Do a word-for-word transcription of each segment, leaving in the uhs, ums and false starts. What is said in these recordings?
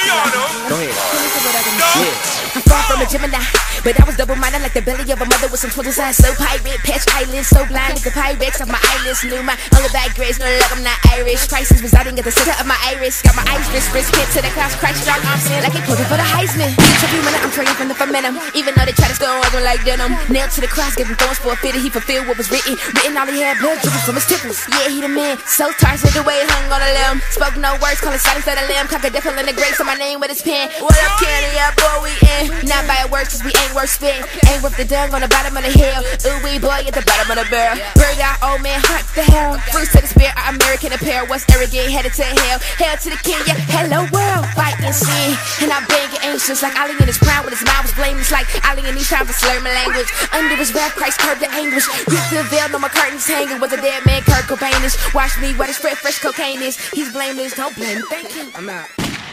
Go ahead. I'm far from a Gemini, but I was double-minded like the belly of a mother with some twinkle eyes. So pirate, patch eyelids, so blind like the pirates of my eyelids. Knew my only bad grades, no love, I'm not Irish. Crisis residing at the center of my iris. Got my eyes wrist, wrist, hit to the cross, Christ strong arms in like a quoted for the Heisman. Every minute I'm trading from the momentum, even though they try to store on like denim. Nailed to the cross, giving thorns for a fitted. He fulfilled what was written. Written all he had, blood dripping from his temples. Yeah, he the man, so tired, the way he hung on a limb. Spoke no words, calling silence that a limb. Conquered death in the grave, so my name with his pen. What up, Kenny? Yeah, boy, we in. Not by a word, cause we ain't worth spitting. Ain't with the dung on the bottom of the hill. Ooh, we boy at the bottom of the barrel. Bird out, old man, hunt the hell. Fruits to the spirit, our American apparel. What's arrogant, headed to hell. Hell to the king, yeah, hello world. Fighting sin, and I bang it anxious. Like Ali in his crown with his mouth was blameless. Like Ali in these times to slur my language. Under his wrath, Christ curbed the anguish. Rip the veil, no my curtains hanging. Was a dead man, Kurt Cobain is. Watch me, what his fresh, fresh cocaine is. He's blameless, don't blame him, thank you. I'm out.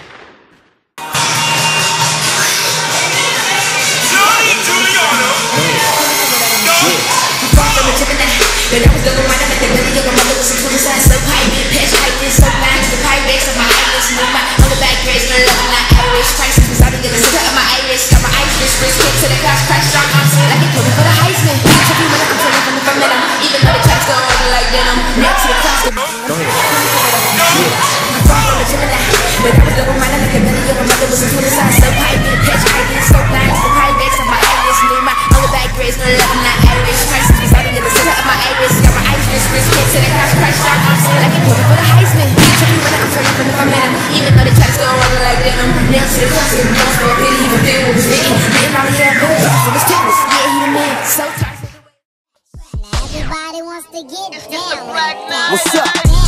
But I was double-minded like the belly of a mother with some twinkle eyes. So pirate, patch eyelids, so blind like the pirates of my eyelids. Knew my only bad grades, no love, I'm not Irish. Crisis residing at the center of my iris. Got my eyes wrist, wrist, hit to the cross, Christ strong arms in like a quoted for the Heisman. Every minute I'm trading from the momentum, even though they try to store on like denim. Nailed to the cross, Go ahead. I'm far from a Gemini, but I was double-minded like the belly of a mother with some twinkle eyes. So pirate, patch eyelids, so blind like the pirates of my eyelids. Knew my only bad grades, no love, I'm not Irish. Crisis residing at the center of my iris. Got my eyes wrist, wrist, hit to the cross, Christ strong arms in like a quoted for the Heisman. Every minute I'm trading from the momentum, even though they try to store on like denim. Nailed to the cross, giving thorns for a pity. He fulfilled what was written. Written all he had, blood dripping from his temples. Yeah, he the man, so tired. Everybody wants to get down. What's up?